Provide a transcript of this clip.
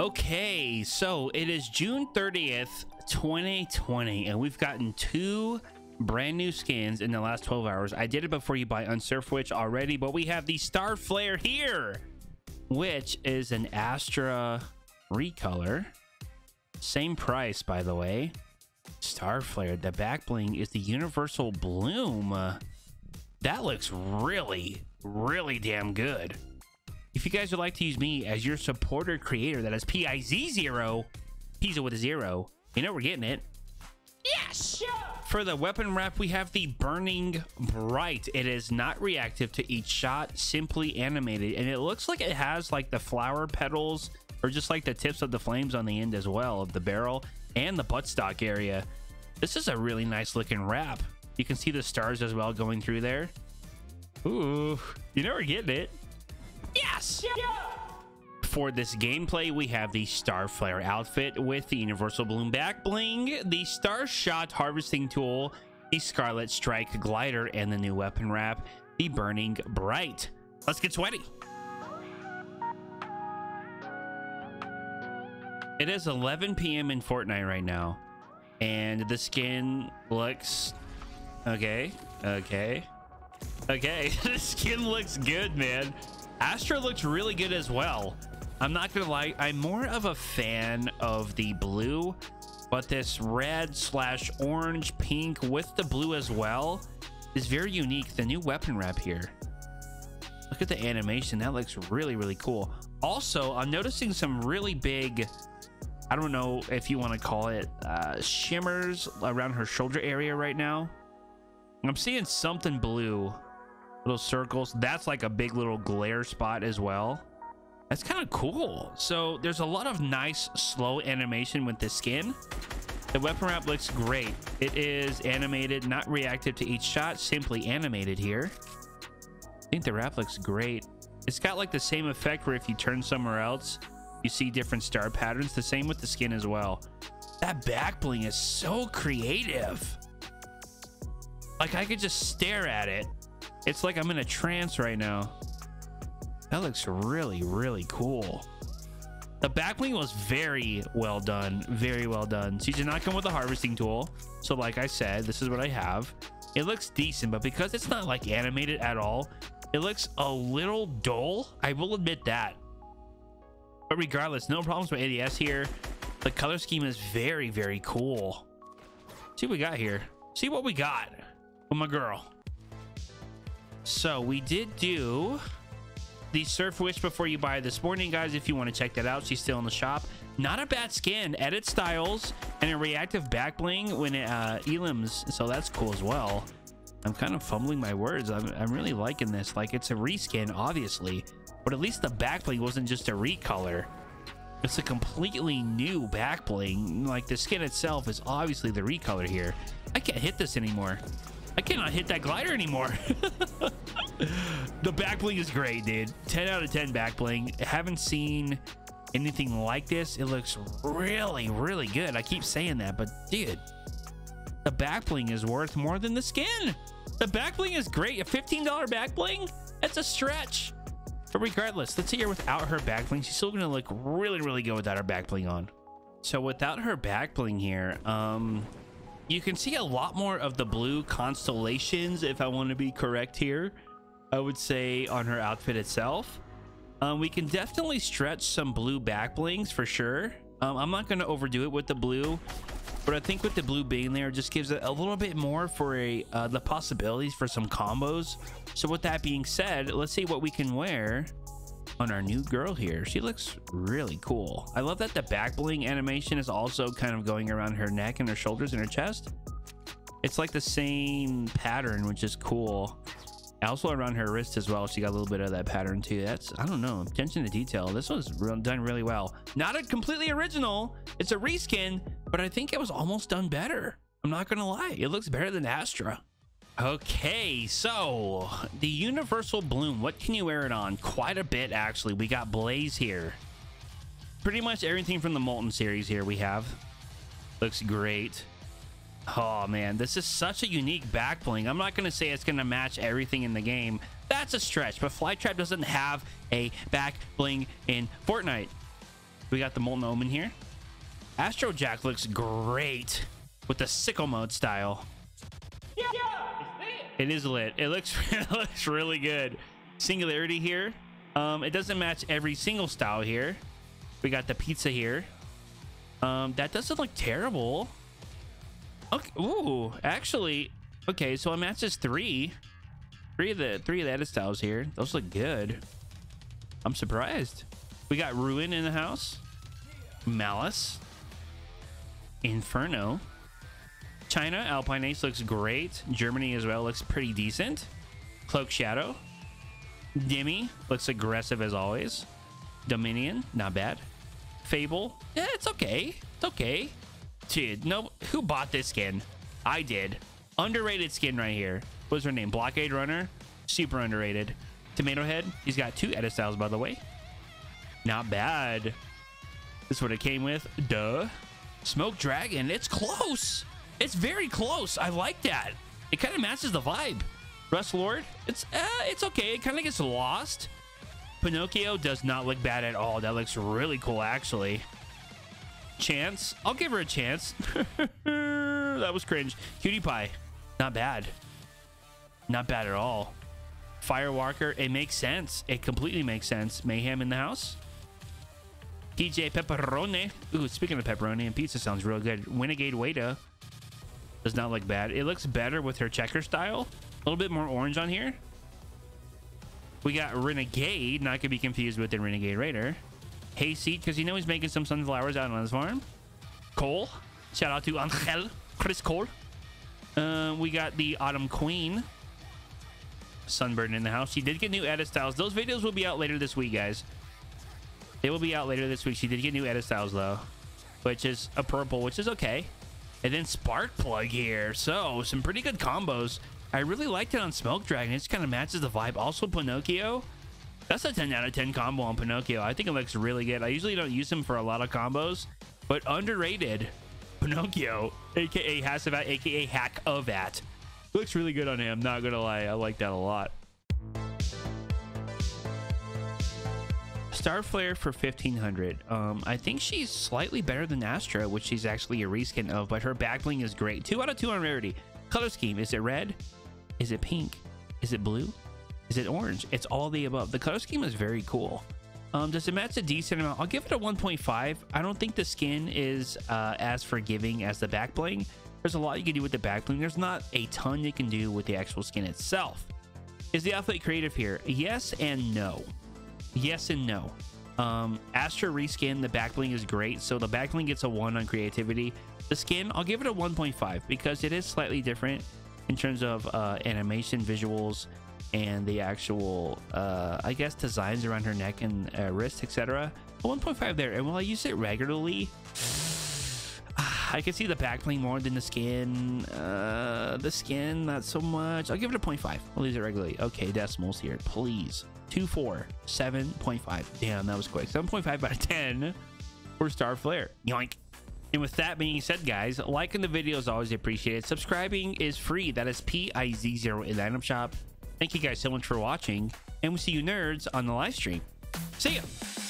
Okay, so it is June 30th, 2020, and we've gotten two brand new skins in the last 12 hours. I did it before you buy on Surfwitch already, but we have the Star Flare here, which is an Astra recolor. Same price, by the way. Star Flare. The back bling is the Universal Bloom. That looks really, really damn good. If you guys would like to use me as your supporter creator, that is PIZ0, Pizza with a 0, you know we're getting it. Yes! For the weapon wrap, we have the Burning Bright. It is not reactive to each shot, simply animated. And it looks like it has like the flower petals or just like the tips of the flames on the end as well of the barrel and the buttstock area. This is a really nice looking wrap. You can see the stars as well going through there. Ooh, you know we're getting it. Yes! For this gameplay, we have the Star Flare outfit with the Universal Bloom back bling, the Star Shot harvesting tool, the Scarlet Strike glider, and the new weapon wrap, the Burning Bright. Let's get sweaty. It is 11 p.m. in Fortnite right now, and the skin looks okay. The skin looks good, man. Astra looks really good as well. I'm not gonna lie, I'm more of a fan of the blue, but this red / orange pink with the blue as well is very unique. The new weapon wrap here, look at the animation. That looks really, really cool. Also, I'm noticing some really big, I don't know if you want to call it shimmers around her shoulder area right now. I'm seeing something blue, little circles. That's like a big little glare spot as well. That's kind of cool. So there's a lot of nice slow animation with this skin. The weapon wrap looks great. It is animated, not reactive to each shot, simply animated here. I think the wrap looks great. It's got like the same effect where if you turn somewhere else, you see different star patterns. The same with the skin as well. That back bling is so creative. Like I could just stare at it. It's like I'm in a trance right now. That looks really, really cool. The back bling was very well done. Very well done. She did not come with a harvesting tool. So like I said, this is what I have. It looks decent, but because it's not like animated at all, it looks a little dull. I will admit that. But regardless, no problems with ADS here. The color scheme is very, very cool. See what we got here. See what we got with my girl. So we did do the Surfwitch before you buy this morning, guys. If you want to check that out, she's still in the shop. Not a bad skin. Edit styles and a reactive back bling when it elims, so that's cool as well. I'm kind of fumbling my words. I'm really liking this. Like, it's a reskin, obviously, but at least the back bling wasn't just a recolor. It's a completely new back bling. Like, the skin itself is obviously the recolor here. I can't hit this anymore. I cannot hit that glider anymore. The back bling is great, dude. 10 out of 10 back bling. Haven't seen anything like this. It looks really, really good. I keep saying that, but dude, the back bling is worth more than the skin. The back bling is great. A $15 back bling? That's a stretch. But regardless, let's see her without her back bling. She's still gonna look really, really good without her back bling on. So without her back bling here, you can see a lot more of the blue constellations, if I want to be correct here. I would say on her outfit itself. We can definitely stretch some blue back blings for sure. I'm not going to overdo it with the blue, but I think with the blue being there, it just gives it a little bit more for the possibilities for some combos. So with that being said, let's see what we can wear on our new girl here. She looks really cool. I love that the back bling animation is also kind of going around her neck and her shoulders and her chest. It's like the same pattern, which is cool. Also around her wrist as well, she got a little bit of that pattern too. That's, I don't know, attention to detail. This was done really well. Not a completely original, it's a reskin, but I think it was almost done better. I'm not gonna lie, it looks better than Astra. Okay, so the Universal Bloom, what can you wear it on? Quite a bit, actually. We got Blaze here. Pretty much everything from the Molten series here we have. Looks great. Oh man, this is such a unique back bling. I'm not going to say it's going to match everything in the game. That's a stretch, but Flytrap doesn't have a back bling in Fortnite. We got the Molten Omen here. Astro Jack looks great with the sickle mode style. Yeah, it is lit. It looks, it looks really good. Singularity here. It doesn't match every single style here. We got the pizza here. That doesn't look terrible. Okay. Ooh, actually, okay. So it matches three of the edit styles here. Those look good. I'm surprised. We got Ruin in the house. Malice. Inferno. China, Alpine Ace looks great. Germany as well looks pretty decent. Cloak Shadow. Demi looks aggressive as always. Dominion, not bad. Fable, yeah, it's okay. It's okay. Dude, no, who bought this skin? I did. Underrated skin right here. What's her name? Blockade Runner. Super underrated. Tomato Head. He's got 2 edit styles, by the way. Not bad. This is what it came with. Duh. Smoke Dragon. It's close. It's very close. I like that. It kind of matches the vibe. Rust Lord. It's okay. It kind of gets lost. Pinocchio does not look bad at all. That looks really cool, actually. Chance. I'll give her a chance. That was cringe. Cutie Pie. Not bad. Not bad at all. Firewalker. It makes sense. It completely makes sense. Mayhem in the house. TJ Pepperoni. Ooh, speaking of pepperoni and pizza, sounds real good. Renegade Wada. Does not look bad. It looks better with her checker style. A little bit more orange on here. We got Renegade, not to be confused with the Renegade Raider. Hayseed, because you know he's making some sunflowers out on his farm. Cole. Shout out to Angel. Chris Cole. We got the Autumn Queen. Sunburn in the house. She did get new edit styles. Those videos will be out later this week, guys. They will be out later this week. She did get new edit styles, though, which is a purple, which is okay. And then Spark Plug here. So, some pretty good combos. I really liked it on Smoke Dragon. It just kind of matches the vibe. Also, Pinocchio. That's a 10 out of 10 combo on Pinocchio. I think it looks really good. I usually don't use him for a lot of combos, but underrated. Pinocchio, aka Hassavat, aka Hack-A-Vat. Looks really good on him. Not gonna lie. I like that a lot. Starflare for 1500. I think she's slightly better than Astra, which she's actually a reskin of, but her back bling is great. 2 out of 2 on rarity. Color scheme. Is it red? Is it pink? Is it blue? Is it orange? It's all the above. The color scheme is very cool. Does it match a decent amount? I'll give it a 1.5. I don't think the skin is as forgiving as the back bling. There's a lot you can do with the back bling. There's not a ton you can do with the actual skin itself. Is the outfit creative here? Yes and no. Yes and no. Astra reskin, the back bling is great, so the back bling gets a 1 on creativity. The skin, I'll give it a 1.5 because it is slightly different in terms of animation, visuals, and the actual I guess designs around her neck and wrist, etc. 1.5 there. And will I use it regularly? I can see the back bling more than the skin. The skin, not so much. I'll give it a 0.5. I'll use it regularly. Okay, decimals here, please. 2.4, 7.5. Damn, that was quick. 7.5 out of 10 for Starflare. Yoink. And with that being said, guys, liking the video is always appreciated. Subscribing is free. That is PIZ0 in the item shop. Thank you guys so much for watching, and we'll see you nerds on the live stream. See ya.